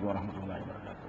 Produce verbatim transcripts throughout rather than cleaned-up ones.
ورحمة الله وبركاته.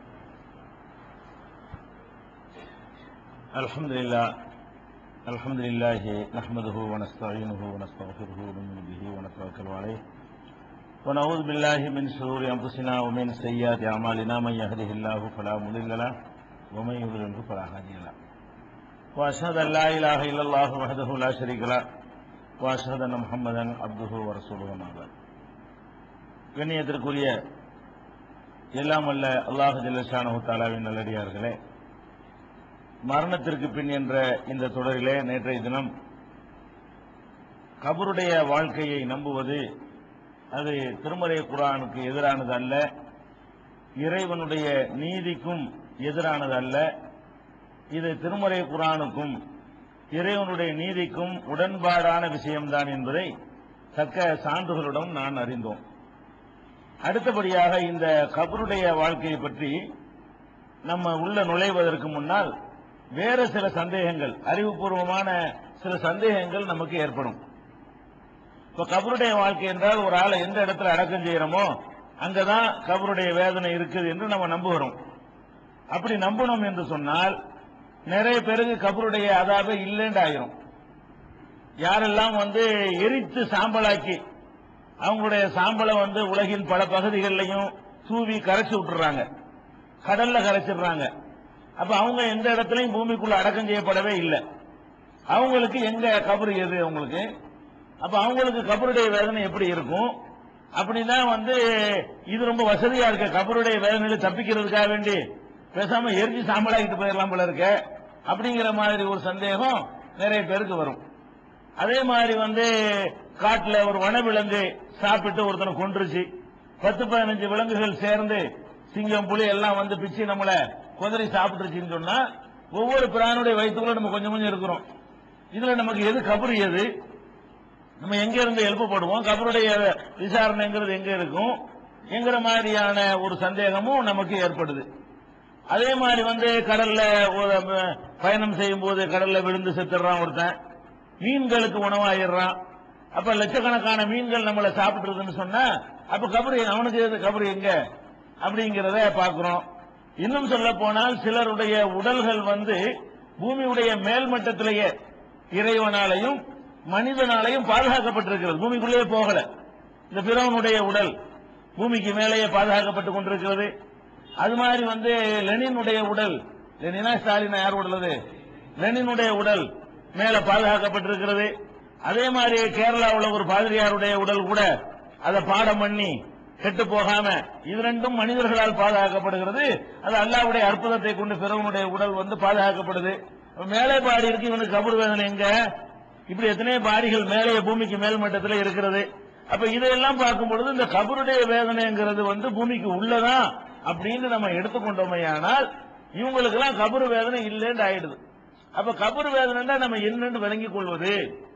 الحمد لله الحمد لله نحمده ونستعينه ونستغفره ونؤمن به ونتوكل عليه ونعوذ بالله من شرور أنفسنا ومن سيئات أعمالنا من يهده الله فلا مضل له ومن يضلل فلا هادي له وأشهد أن لا إله إلا الله وحده لا شريك له وأشهد أن محمدا عبده ورسوله أما بعد. கண்ணியத்திற்குரிய எல்லாம் வல்ல அல்லாஹ் ஜல்ல ஷானஹு தஆலாவின் நல்லடியார்களே, மரணத்திற்கு பின் என்ற இந்த தொடரிலே நேற்றைய தினம் கபருடைய வாழ்க்கையை நம்புவது அது திருமறை குர்ஆனுக்கு எதிரானது அல்ல, இறைவனுடைய நீதிக்கும் எதிரானது அல்ல, இது திருமறை குர்ஆனுக்கும் இறைவனுடைய நீதிக்கும் உடன்பாடான விஷயம்தான் என்பதை தக்க சான்றுகளுடன் நான் அறிந்தோம். அடுத்தபடியாக இந்த கபருடைய வாழ்க்கையை பற்றி நம்ம உள்ள நுழைவதற்கு முன்னால் வேறு சில சந்தேகங்கள், அறிவுபூர்வமான சில சந்தேகங்கள் நமக்கு ஏற்படும். இப்ப கபருடைய வாழ்க்கை என்றால் ஒரு ஆளை எந்த இடத்துல அடக்கம் செய்யறோமோ அங்கதான் கபருடைய வேதனை இருக்குது என்று நம்ம நம்புகிறோம். அப்படி நம்பணும் என்று சொன்னால் நிறைய பேருக்கு கபருடைய அதாபே இல்லைன்னு ஆயிரும். யாரெல்லாம் வந்து எரித்து சாம்பலாக்கி அவங்களுடைய சாம்பலை வந்து உலகின் பல பகுதிகளிலையும் தூவி கரைச்சி விட்டுறாங்க, கடல்ல கரைச்சிடுறாங்க. அப்ப அவங்க எந்த இடத்துலையும் பூமிக்குள்ள அடக்கம் செய்யப்படவே இல்லை. அவங்களுக்கு எங்க கபரு எது அவங்களுக்கு? அப்ப அவங்களுக்கு கபருடைய வேதனை எப்படி இருக்கும்? அப்படிதான் வந்து இது ரொம்ப வசதியா இருக்க, கபருடைய வேதனையில தப்பிக்கிறதுக்காக வேண்டி பேசாம எரிஞ்சு சாம்பலாக்கிட்டு போயிடலாம் போல இருக்க, அப்படிங்கிற மாதிரி ஒரு சந்தேகம் நிறைய பேருக்கு வரும். அதே மாதிரி வந்து காட்டுல ஒரு வனவிலங்கு சாப்பிட்டு ஒருத்தனை கொன்றுச்சு, பத்து பதினஞ்சு விலங்குகள் சேர்ந்து சிங்கம் புலி எல்லாம் வந்து பிச்சு நம்மள குதிரை சாப்பிட்டுருச்சுன்னு சொன்னா ஒவ்வொரு பிராணுடைய வயிற்றுக்குள்ள நம்ம கொஞ்சம் கொஞ்சம் இருக்கிறோம். இதுல நமக்கு எது கபரு, எது நம்ம எங்க இருந்து எழுப்பப்படுவோம், கபருடைய விசாரணைங்கிறது எங்க இருக்கும் என்கிற மாதிரியான ஒரு சந்தேகமும் நமக்கு ஏற்படுது. அதே மாதிரி வந்து கடல்ல பயணம் செய்யும் போது கடல்ல விழுந்து செத்துறான் ஒருத்தன், மீன்களுக்கு உணவாயிடுறான். அப்ப லட்சக்கணக்கான மீன்கள் நம்மளை சாப்பிட்டுருதுன்னு சொன்னா அப்ப கபரு அவனுக்கு எது கபரு எங்க அப்படிங்கிறத பாக்குறோம். இன்னும் சொல்ல போனால் சிலருடைய உடல்கள் வந்து பூமியுடைய மேல்மட்டத்திலேயே இறைவனாலையும் மனிதனாலையும் பாதுகாக்கப்பட்டிருக்கிறது, பூமிக்குள்ளேயே போகல. இந்த பிறவனுடைய உடல் பூமிக்கு மேலேயே பாதுகாக்கப்பட்டுக் கொண்டிருக்கிறது. அது மாதிரி வந்து லெனினுடைய உடல், லெனினா ஸ்டாலினா யார் உடல்? லெனினுடைய உடல் மேல பாதுகாக்கப்பட்டிருக்கிறது. அதே மாதிரி கேரளாவில் ஒரு பாதிரியாருடைய உடல் கூட அதை பாடம் பண்ணி கெட்டு போகாம இது ரெண்டும் மனிதர்களால் பாதுகாக்கப்படுகிறது. அது அல்லாஹ்வுடைய அற்புதத்தை கொண்டு பிறவனுடைய உடல் வந்து பாதுகாக்கப்படுது. மேலே பாடி இருக்கு, இவனுக்கு கபர் வேதனை எங்க? இப்படி எத்தனையோ பாடிகள் மேலே பூமிக்கு மேல் மட்டத்தில் இருக்கிறது. அப்ப இதையெல்லாம் பார்க்கும் பொழுது இந்த கபருடைய வேதனைங்கிறது வந்து பூமிக்கு உள்ளதான் அப்படின்னு நம்ம எடுத்துக்கொண்டோமையானால் இவங்களுக்கு எல்லாம் கபரு வேதனை இல்லைன்னு ஆயிடுது. அப்ப கபரு வேதனை நம்ம என்னன்னு விளங்கிக் கொள்வது,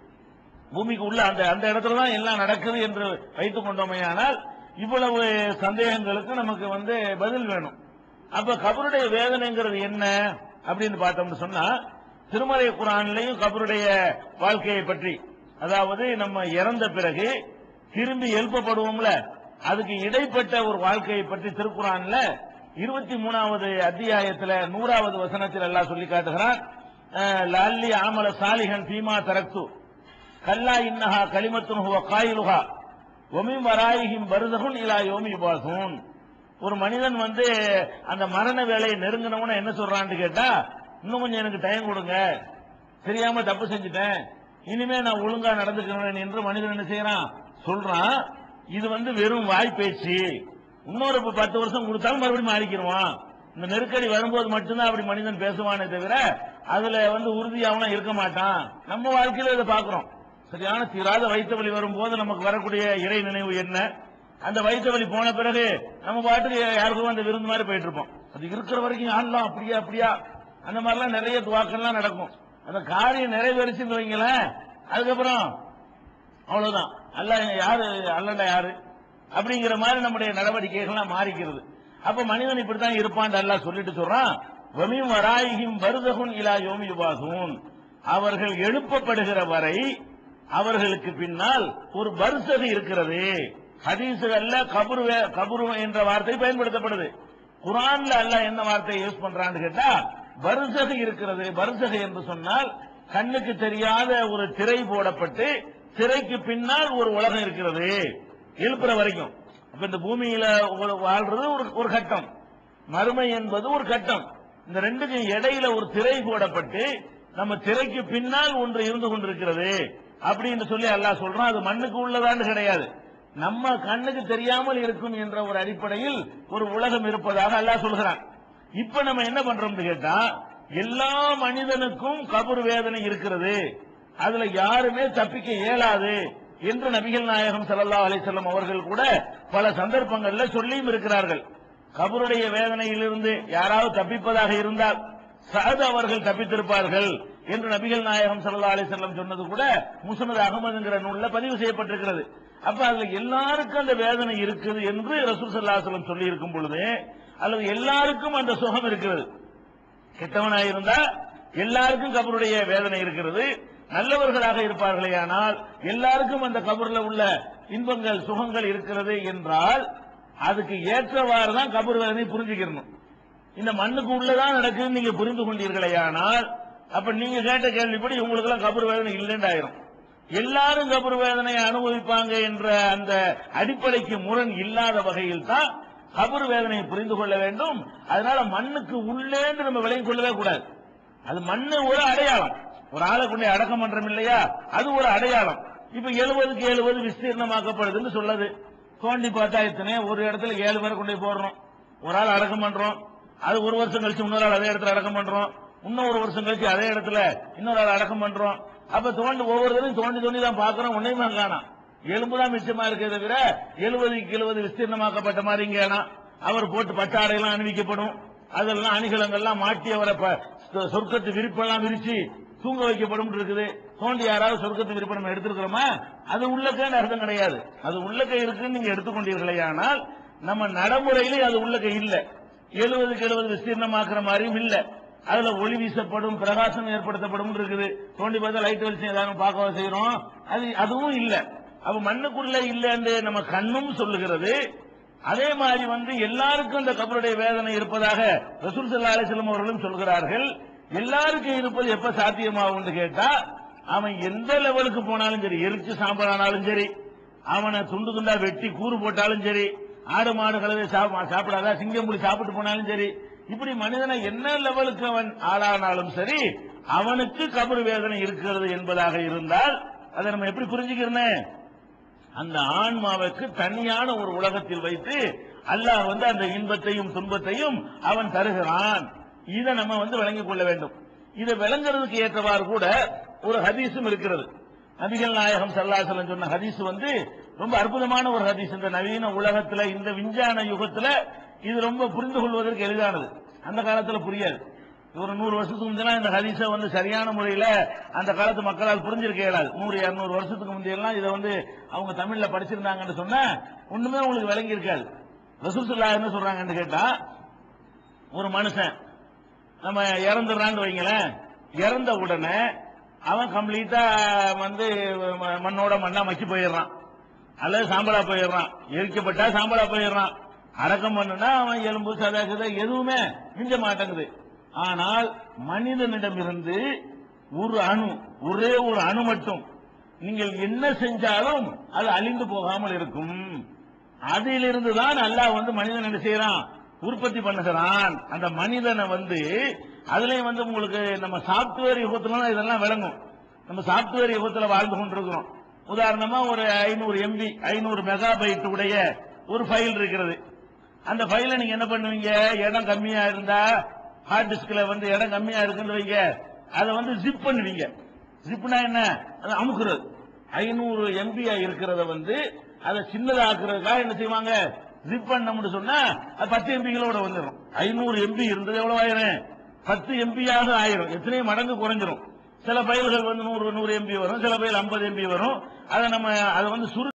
பூமிக்கு உள்ள அந்த அந்த இடத்துல தான் எல்லாம் நடக்குது என்று வைத்துக் கொண்டோமையானால் இவ்வளவு சந்தேகங்களுக்கு நமக்கு வந்து பதில் வேணும். அப்ப கபருடைய வேதனைங்கிறது என்ன அப்படின்னு பார்த்தோம்னு சொன்னா திருமறை குர்ஆனிலேயும் கபருடைய வாழ்க்கையை பற்றி, அதாவது நம்ம இறந்த பிறகு திரும்பி எழுப்பப்படுவோம்ல, அதுக்கு இடைப்பட்ட ஒரு வாழ்க்கையை பற்றி திருக்குர்ஆன்ல இருபத்தி மூணாவது அத்தியாயத்தில் நூறாவது வசனத்தில் எல்லாம் சொல்லி காட்டுகிறான். லல்லி ஆமல சாலிஹன் ஃபீமா தரக்து கல்லா இன்னஹா கலிமத்துன் ஹுவ காயிலுஹா வமின் வராயிஹிம் பர்ஸகுன் இலா யௌமி யுபாஸூன். ஒரு மனிதன் வந்து அந்த மரண வேலையை நெருங்கினவன என்ன சொல்றான்னு கேட்டா, இன்னும் கொஞ்சம் எனக்கு டைம் கொடுங்க, தெரியாம தப்பு செஞ்சுட்டேன், இனிமே நான் ஒழுங்கா நடந்துக்கிறேன் என்று மனிதன் என்ன செய்யறான் சொல்றான். இது வந்து வெறும் வாய் பேச்சு. இன்னொரு பத்து வருஷம் கொடுத்தாலும் மறுபடியும் மாறிக்கிடுவான். இந்த நெருக்கடி வரும்போது மட்டும்தான் அப்படி மனிதன் பேசுவானே தவிர அதுல வந்து உறுதியாவனா இருக்க மாட்டான். நம்ம வாழ்க்கையில இதை பாக்குறோம். சரியான தீராத வயிற்று வலி வரும்போது நமக்கு வரக்கூடிய இறை நினைவு என்ன? அந்த வயிற்று வலி போன பிறகு நம்ம பாட்டுக்கு யாருக்கும் அந்த விருந்து மாதிரி போயிட்டு இருப்போம். அது இருக்கிற வரைக்கும் ஆடலாம், அப்படியா அப்படியா அந்த மாதிரிலாம் நிறைய துவாக்கெல்லாம் நடக்கும். அந்த காரியம் நிறைவேறிச்சுன்னு வைங்களேன், அதுக்கப்புறம் அவ்வளவுதான். அல்ல யாரு அல்லண்டா யாரு அப்படிங்கிற மாதிரி நம்முடைய நடவடிக்கைகள்லாம் மாறிக்கிறது. அப்ப மனிதன் இப்படித்தான் இருப்பான் அல்லாஹ் சொல்லிட்டு சொல்றான். வமின் வராயிஹிம் பர்ஸகுன் இலா யௌமி யுபாஸூன். அவர்கள் எழுப்பப்படுகிற வரை அவர்களுக்கு பின்னால் ஒரு பர்ஸகு இருக்கிறது. ஹதீஸ்கள்ல கபரு கபரு என்ற வார்த்தை பயன்படுத்தப்படுது. குர்ஆன்ல அல்லாஹ் என்ன வார்த்தையை யூஸ் பண்றான்னு கேட்டா பர்சக் இருக்கிறது. பர்சக் என்று சொன்னால் கண்ணுக்கு தெரியாத ஒரு திரை போடப்பட்டு திரைக்கு பின்னால் ஒரு உலகம் இருக்கிறது எழுப்புற வரைக்கும். அப்ப இந்த பூமியில வாழ்றது ஒரு ஒரு கட்டம், மறுமை என்பது ஒரு கட்டம். இந்த ரெண்டுக்கும் இடையில ஒரு திரை போடப்பட்டு நம்ம திரைக்கு பின்னால் ஒன்று இருந்து கொண்டிருக்கிறது அப்படின்னு சொல்லி அல்லாஹ் சொல்றான். அது மண்ணுக்கு உள்ளதான்னு கிடையாது, நம்ம கண்ணுக்கு தெரியாமல் இருக்கும் என்ற ஒரு அடிப்படையில் ஒரு உலகம் இருப்பதாக அல்லாஹ் சொல்கிறான். இப்ப நம்ம என்ன பண்றோம்னு கேட்டா எல்லா மனிதனுக்கும் கபர் வேதனை இருக்கிறது, அதுல யாருமே தப்பிக்க இயலாது என்று நபிகள் நாயகம் ஸல்லல்லாஹு அலைஹி வஸல்லம் அவர்கள் கூட பல சந்தர்ப்பங்கள்ல சொல்லியும் இருக்கிறார்கள். கபருடைய வேதனையிலிருந்து யாராவது தப்பிப்பதாக இருந்தால் சஅத் அவர்கள் தப்பித்திருப்பார்கள் என்று நபிகள் நாயகம் ஸல்லல்லாஹு அலைஹி வஸல்லம் சொன்னது கூட முஸ்னத் அஹ்மதுங்கிற நூல்ல பதிவு செய்யப்பட்டிருக்கிறது. அப்ப அதுல எல்லாருக்கும் அந்த வேதனை இருக்குது என்று ரசூல் ஸல்லல்லாஹு அலைஹி வஸல்லம் சொல்லி இருக்கும் பொழுது, அல்லது எல்லாருக்கும் அந்த சுகம் இருக்கிறது, கெட்டவனாயிருந்தா எல்லாருக்கும் கபருடைய வேதனை இருக்கிறது, நல்லவர்களாக இருப்பார்களே ஆனால் எல்லாருக்கும் அந்த கபர்ல உள்ள இன்பங்கள் சுகங்கள் இருக்கிறது என்றால் அதுக்கு ஏற்றவாறு தான் கபர் வேதனை புரிஞ்சுக்கணும். இந்த மண்ணுக்கு உள்ளதான் நடக்குதுன்னு நீங்க புரிந்து கொண்டீர்களே ஆனால் அப்ப நீங்க கேட்ட கேள்விப்படி உங்களுக்கு எல்லாம் கபர் வேதனை இல்லைன்றாயிரும். எல்லாரும் கபர் வேதனையை அனுபவிப்பாங்க என்ற அந்த அடிப்படைக்கு முரண் இல்லாத வகையில் தான் கபர் வேதனையை புரிந்து கொள்ள வேண்டும். அதனால மண்ணுக்கு உள்ளே நம்ம விளங்கிக் கொள்ளவே கூடாது. அது மண்ணு ஒரு அடையாளம், ஒரு ஆளை கொண்டு அடக்கம் பண்றோம் இல்லையா, அது ஒரு அடையாளம். இப்ப எழுபதுக்கு எழுபது விஸ்தீர்ணமாக்கப்படுதுன்னு சொல்லுது. தோண்டி பார்த்தா எத்தனை ஒரு இடத்துல ஏழு பேரை கொண்டு போடுறோம், ஒரு ஆள் அடக்கம் பண்றோம், அது ஒரு வருஷம் கழிச்சு இன்னொரு ஆள் அதே இடத்துல அடக்கம் பண்றோம், இன்னும் ஒரு வருஷம் கழிச்சு அதே இடத்துல இன்னொரு ஆள் அடக்கம் பண்றோம். அப்ப தோண்டி ஒவ்வொருத்தரும் தோண்டி தோண்டி தான் பாக்குறோம், ஒன்னையுமே காணோம். எலும்புதான் மிச்சமா இருக்கிறத தவிர எழுபதுக்கு எழுபது விஸ்தீர்ணமாக்கப்பட்ட மாதிரி இங்க அவர் போட்டு பட்டாடையெல்லாம் அணிவிக்கப்படும், அதெல்லாம் அணிகலங்கள்லாம் மாட்டி அவரை சொர்க்கத்து விரிப்பெல்லாம் விரிச்சு தூங்க வைக்கப்படும் இருக்குது. தோண்டி யாராவது சொர்க்கத்து விரிப்பை நம்ம எடுத்திருக்கிறோமா? அது உள்ளக்கேன்னு அர்த்தம் கிடையாது. அது உள்ளக்கை இருக்குன்னு நீங்க எடுத்துக்கொண்டீர்களே ஆனால் நம்ம நடைமுறையிலே அது உள்ளக்கை இல்ல, எழுபதுக்கு எழுபது விஸ்தீர்ணமாக்குற மாதிரியும் இல்ல. அதுல ஒளி வீசப்படும், பிரகாசம் ஏற்படுத்தப்படும் இருக்குது. தோண்டி பார்த்தா லைட் வெளிச்சம் ஏதாவது பார்க்க செய்யறோம், அது அதுவும் இல்ல. அப்ப மண்ணுக்குள்ள இல்ல என்று நம்ம கண்ணும் சொல்லுகிறது. அதே மாதிரி வந்து எல்லாருக்கும் இந்த கபருடைய வேதனை இருப்பதாக ரசூல் ஸல்லல்லாஹு அலைஹி வஸல்லம் அவர்களும் சொல்கிறார்கள். எல்லாருக்கும் இருப்பது எப்ப சாத்தியமாகும் கேட்டா அவன் எந்த லெவலுக்கு போனாலும் சரி, எரிச்சு சாம்பலானாலும் சரி, அவனை துண்டு துண்டா வெட்டி கூறு போட்டாலும் சரி, ஆடு மாடு கலவை சாப்பிடாத சிங்கம் புலி சாப்பிட்டு போனாலும் சரி, இப்படி மனிதனை என்ன லெவலுக்கு அவன் ஆளானாலும் சரி அவனுக்கு கபர் வேதனை இருக்கிறது என்பதாக இருந்தால் அதை நம்ம எப்படி புரிஞ்சுக்கிறேன்? அந்த ஆன்மாவுக்கு தனியான ஒரு உலகத்தில் வைத்து அல்லாஹ் வந்து அந்த இன்பத்தையும் துன்பத்தையும் அவன் தருகிறான். இதை நம்ம வந்து விளங்கிக் கொள்ள வேண்டும். இதை விளங்குறதுக்கு ஏற்றவாறு கூட ஒரு ஹதீஸும் இருக்கிறது. நபிகள் நாயகம் ஸல்லல்லாஹு அலைஹி வஸல்லம் சொன்ன ஹதீஸ் வந்து ரொம்ப அற்புதமான ஒரு ஹதீஸ். இந்த நவீன உலகத்துல, இந்த விஞ்ஞான யுகத்துல இது ரொம்ப புரிந்து கொள்வதற்கு எளிதானது. அந்த காலத்துல புரியாது. ஒரு நூறு வருஷத்துக்கு முந்தைய இந்த ஹதீஸ வந்து சரியான முறையில அந்த காலத்து மக்களால் புரிஞ்சிருக்க இயலாது. நூறு இருநூறு வருஷத்துக்கு முந்தையெல்லாம் இதை வந்து அவங்க தமிழ்ல படிச்சிருந்தாங்கன்னு சொன்னா ஒண்ணுமே உங்களுக்கு விளங்கி இருக்காது. ரசூல் ஸல்லல்லாஹு என்ன சொல்றாங்கன்னு கேட்டா, ஒரு மனுஷன் நம்ம இறந்துடுறான்னு வைங்களேன், இறந்த உடனே அவன் கம்ப்ளீட்டா வந்து மண்ணோட மண்ணா மச்சி போயிடுறான், அல்லது சாம்பலா போயிடுறான். எரிக்கப்பட்டா சாம்பலா போயிடுறான். அடக்கம் பண்ணுனா அவன் எலும்பு சதை சதை எதுவுமே மிஞ்ச மாட்டேங்குது. ஆனால் மனிதனிடமிருந்து ஒரு அணு, ஒரே ஒரு அணு மட்டும் நீங்கள் என்ன செஞ்சாலும் அது அழிந்து போகாமல் இருக்கும். அதிலிருந்து தான் அல்லாஹ் வந்து மனிதன் என்ன செய்யறான், உற்பத்தி பண்ணுகிறான். அந்த மனிதனை வந்து அதுலயும் வந்து உங்களுக்கு நம்ம சாப்ட்வேர் யுகத்துல இதெல்லாம் விளங்கும். நம்ம சாப்ட்வேர் யுகத்துல வாழ்ந்து கொண்டிருக்கிறோம். உதாரணமா ஒரு ஐநூறு எம்பி ஐநூறு மெகாபைட் உடைய ஒரு ஃபைல் இருக்கிறது. அந்த ஃபைலை நீங்க என்ன பண்ணுவீங்க, இடம் கம்மியா இருந்தா ஹார்ட் டிஸ்க்ல வந்து இடம் கம்மியா இருக்குன்னு வைங்க, அதை வந்து ஜிப் பண்ணுவீங்க. ஜிப்னா என்ன, அதை அமுக்குறது. ஐநூறு எம்பியா இருக்கிறத வந்து அதை சின்னதாக்குறதுக்காக என்ன செய்வாங்க, ஜிப் பண்ணோம்னு சொன்னா அது பத்து எம்பிகளோட வந்துடும். ஐநூறு எம்பி இருந்தது எவ்வளவு ஆயிரும், பத்து எம்பியாக ஆயிரும். எத்தனை மடங்கு குறைஞ்சிரும். சில ஃபைல்கள் வந்து நூறு நூறு எம்பி வரும், சில ஃபைல் ஐம்பது எம்பி வரும். அதை நம்ம அதை வந்து சுரு